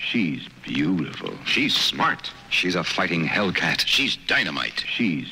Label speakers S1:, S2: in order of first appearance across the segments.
S1: She's beautiful.
S2: She's smart.
S1: She's a fighting hellcat.
S2: She's dynamite.
S1: She's...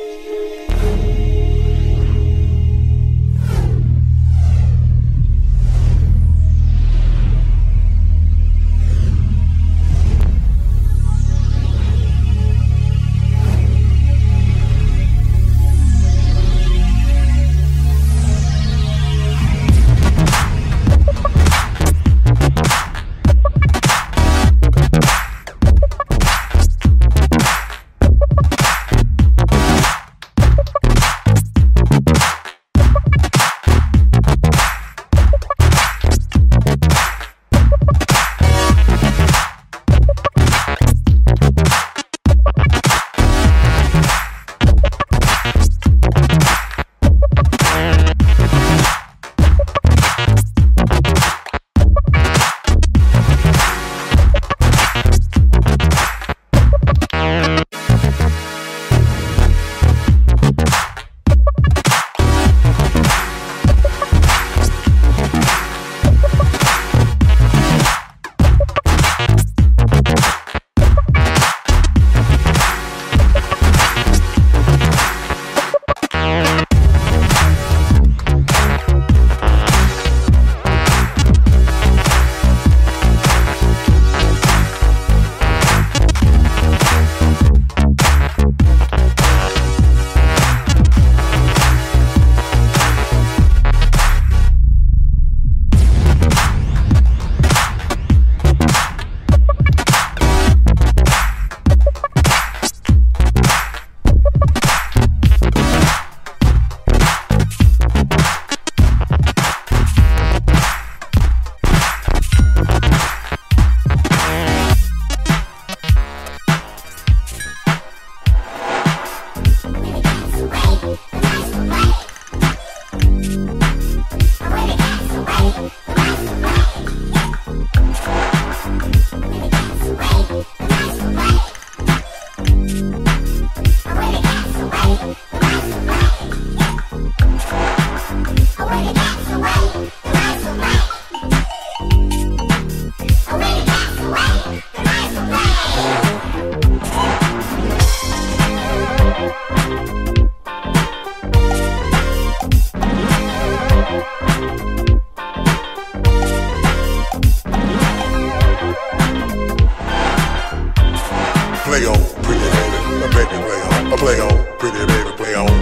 S3: Play on, pretty baby, play on. Play on, pretty baby, play on.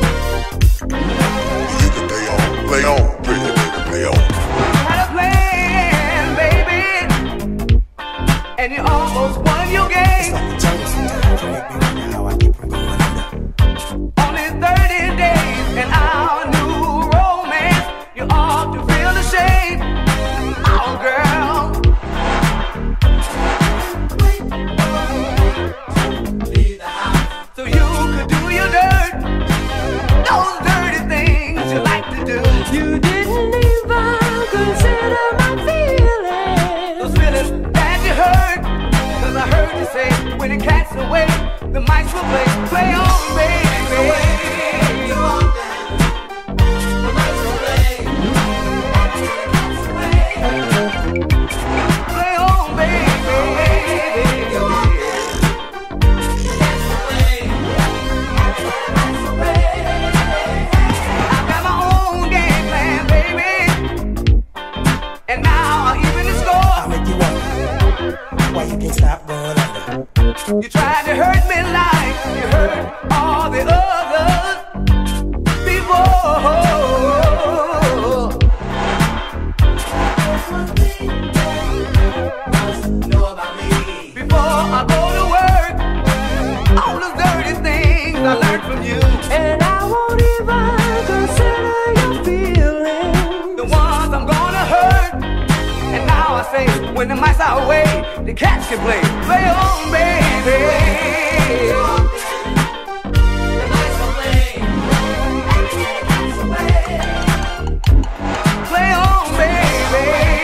S3: You can play on, pretty baby, play on.
S4: Had a plan, baby, and you almost won your game. Only 30 days in our new romance, you ought to feel ashamed. Oh, girl. So you could do your dirt, those dirty things you like to do.
S5: You didn't even consider my feelings.
S4: Those feelings that you hurt, 'cause I heard you say when the cat's away, the mice will play on, baby. Play on, baby. I've got my own game plan, baby, and now I'm even the score.
S6: I'll make you up. Why you can't stop going under?
S4: You tried to hurt me like you hurt all the others before. Before I go to work, all the dirty things I learned from you,
S5: And I won't even consider your feelings.
S4: the ones I'm gonna hurt. And now I say, when the mice are away, the cats can play. Play on, baby. Play on, baby.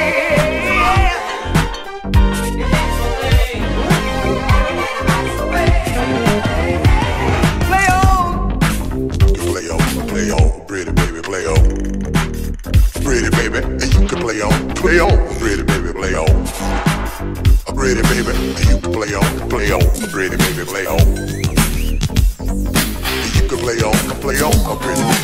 S4: Play on.
S3: Play on, pretty baby, play on. Pretty baby, and you can play on, pretty baby, play on. Pretty baby, you can play on. Pretty baby, play on. You can play on. Pretty baby, play on.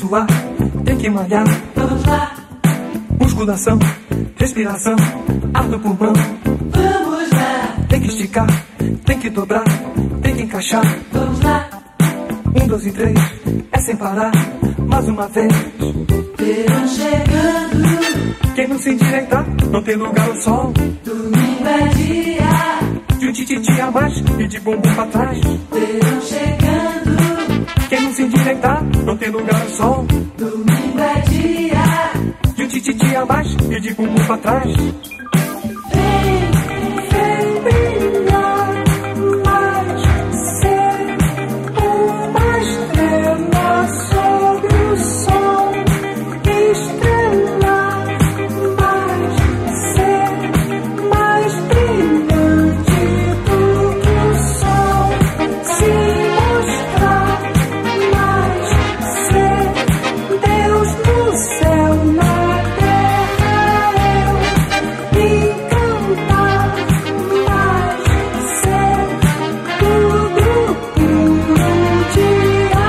S7: suar, tem que malhar. Vamos lá. Musculação, respiração, ar no pulmão. Vamos lá. Tem que esticar, tem que dobrar, tem que encaixar. Vamos lá. 1, 2 e 3, é sem parar, mais uma vez. Verão chegando. Quem não se endireitar, não tem lugar ao sol. Domingo é dia de um tititi a mais e de bumbum pra trás. Verão chegando. Quem não se endireitar, não tem lugar ao sol. Domingo é dia de um tititi a mais e de bumbum pra trás. Vem brilhar mais, ser uma estrela sobre o sol. Estrelar mais, ser mais brilhante do que o sol. Se mostrar mais, ser Deus no céu, na terra eu. E cantar mais, ser tudo por um dia.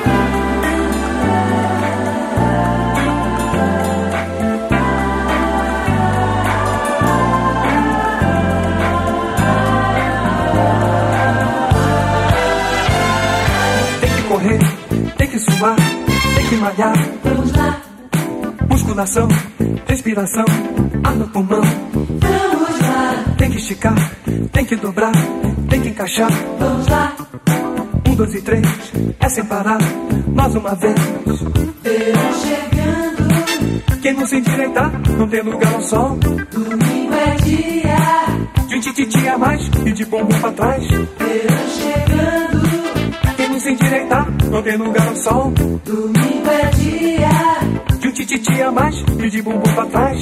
S7: Tem que correr, tem que suar, tem que malhar. Vamos lá. Musculação, respiração, ar no pulmão. Vamos lá. Tem que esticar, tem que dobrar, tem que encaixar. Vamos lá. 1, 2 e 3, é sem parar, mais uma vez. Verão chegando. Quem não se endireitar, não tem lugar ao sol. Domingo é dia de um tititi a mais e de bumbum pra trás. Verão chegando. Quem não se endireitar, não tem lugar ao sol. Domingo é dia de um tititi a mais e de bumbum pra trás.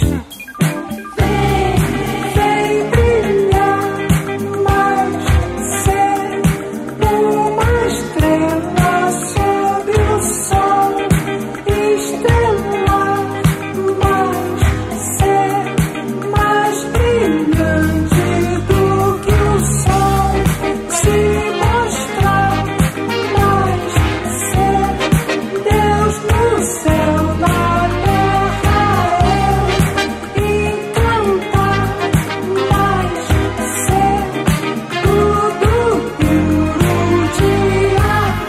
S7: Vem brilhar mais, ser uma estrela sobre o sol. Estrelar mais, ser mais brilhante do que o sol. Se mostrar mais, ser Deus no céu, na terra eu. E cantar mais, ser tudo por um dia.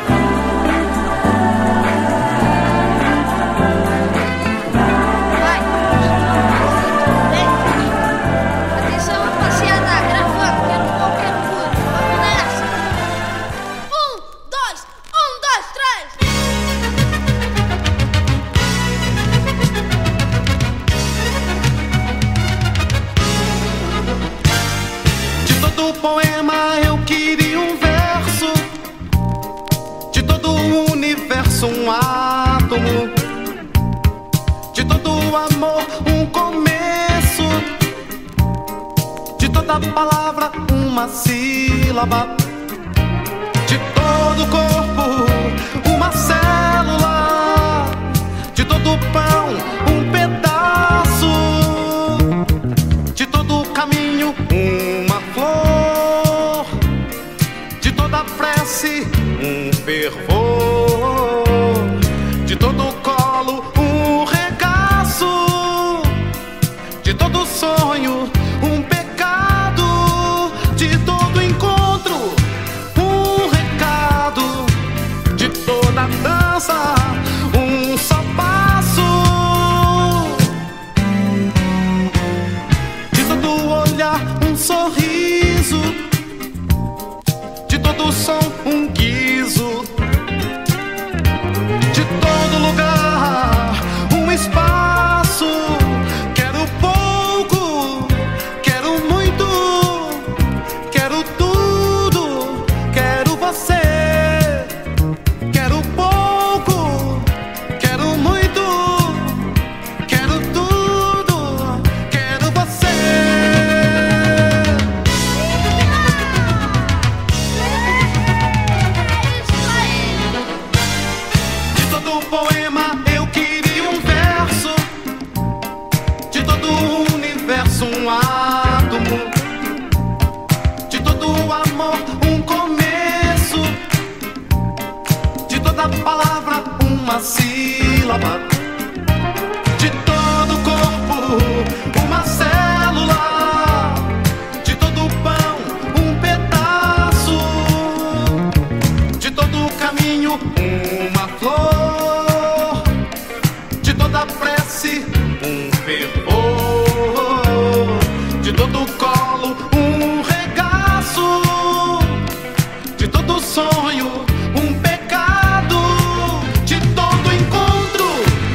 S8: Atenção, rapaziada, gravando, quero qualquer furo. Vamos nessa. 1, 2, 1, 2, 3.
S9: De todo poema eu queria um verso, de todo o universo um átomo, de todo o amor um começo, de toda palavra uma sílaba, de todo corpo uma célula, de todo pão um pedaço, de todo caminho uma flor, de toda prece um fervor, de todo colo um regaço, de todo sonho um pecado, de todo encontro um recado, de toda dança um só passo, de todo olhar um sorriso, de todo som um guizo, de todo lugar um espaço. Quero pouco, quero muito, quero tudo, quero você. Quero pouco, quero muito, quero tudo, quero você. De todo poema eu queria um verso, de todo o universo um átomo, de todo o amor um começo, de toda palavra uma sílaba. sílaba, de todo corpo uma célula, de todo pão um pedaço, de todo caminho uma flor, de toda prece um fervor, de todo colo um regaço, de todo sonho um pecado, de todo encontro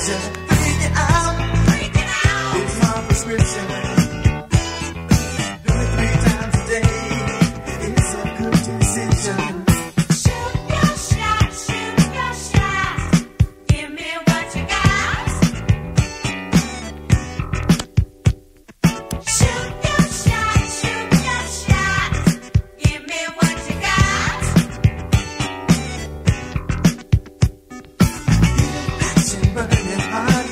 S7: Burning hot.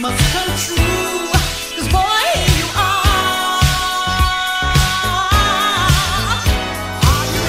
S9: must come true. 'Cause boy, here you are. Are you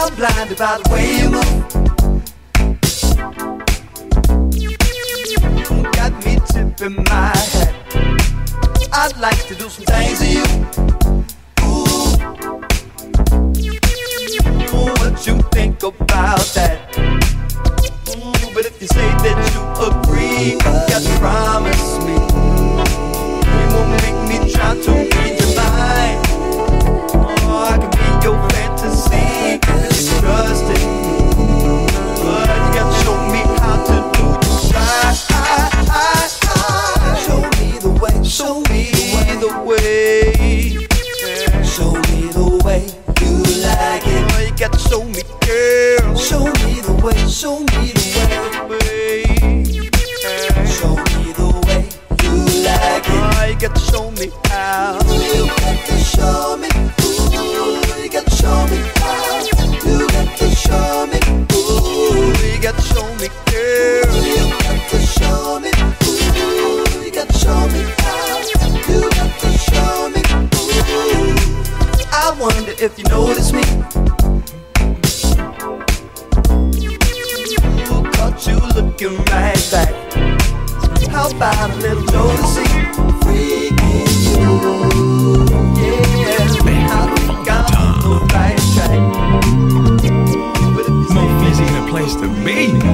S4: I'm blinded by the way you move. Got me tipping my hat. I'd like to do some things to you. Ooh, what you think about that? Ooh, but if you say that you agree, you got to promise me you won't make me try to read your mind. Oh, I can be your fantasy, you trust it, but you got to show me how to do it right. Show me the way, show me the way, show me the way you like it. Oh, you got to show me, girl. Show me the way, show me the way, show me the way you like it. Oh, you got to show me how. You got to show me. Ooh, you got to show me how. You got to show me. Ooh, you got to show me, girl. You got to show me. Ooh, you got to show me how. You got to show me. Ooh, I wonder if you notice me. Ooh, caught you looking right back. How about a little noticing? Freaking you. Yeah, I think I'm on the right track.
S7: Murphy's in a place to be.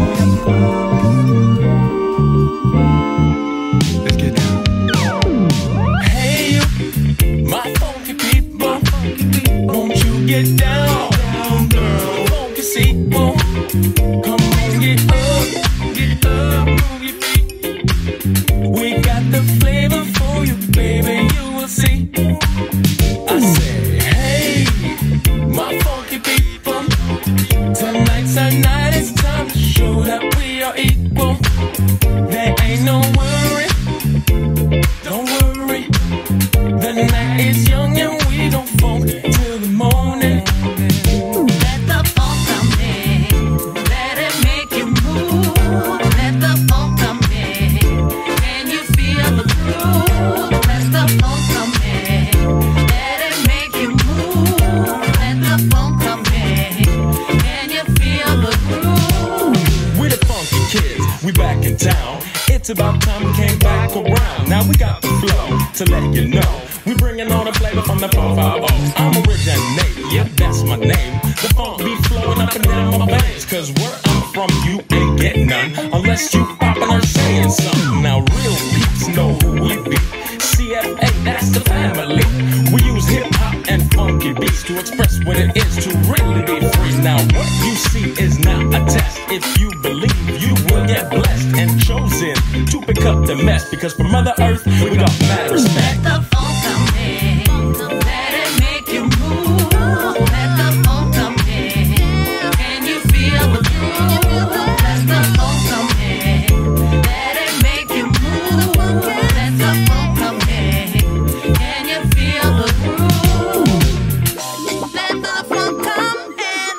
S7: Let's get down.
S10: Hey, you, my funky people, won't you get down, girl? Funky people, come on, get up, move your feet. We got the flavor for you, baby, you will see. I say, hey, my funky people, tonight's our night, it's time to show that we are equal. There ain't no worry, don't worry. The night is young and we gon' funk till the morning.
S11: Let the funk come in, let it make you move. Let the funk come in, can you feel the groove? Let the funk come in, let it make you move. Let the funk come in, can you feel the groove?
S10: We the funky kids, we back in town. It's about time we came back around. Now we got the flow to let you know. We bringing all the flavor from the 450. I'm originating, yep, that's my name. The funk be flowing up and down my veins. Cause where I'm from, you ain't getting none unless you poppin' or saying something. Now real peeps know who we be. CFA, that's the family. We use hip-hop and funky beats to express what it is to really be free. Now what you see is not a test. If you believe, you will get blessed and chosen to pick up the mess. Because from Mother Earth, we got mad respect.
S11: Let the funk come in, let it make you move. Let the funk come in, can you feel the groove? Let the funk come in, let it make you move. Let the funk come in, can you feel the groove? Let the funk come in,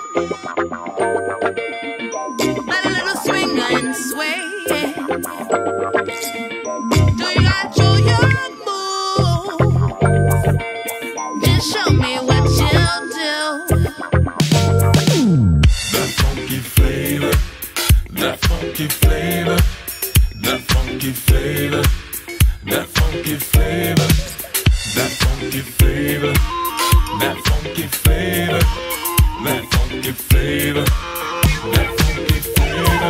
S11: let a little swing and sway. Do you got your move? Just show me what you'll do.
S10: That funky flavor, that funky flavor, that funky flavor, that funky flavor, that funky flavor, that funky flavor, that funky flavor, that funky flavor.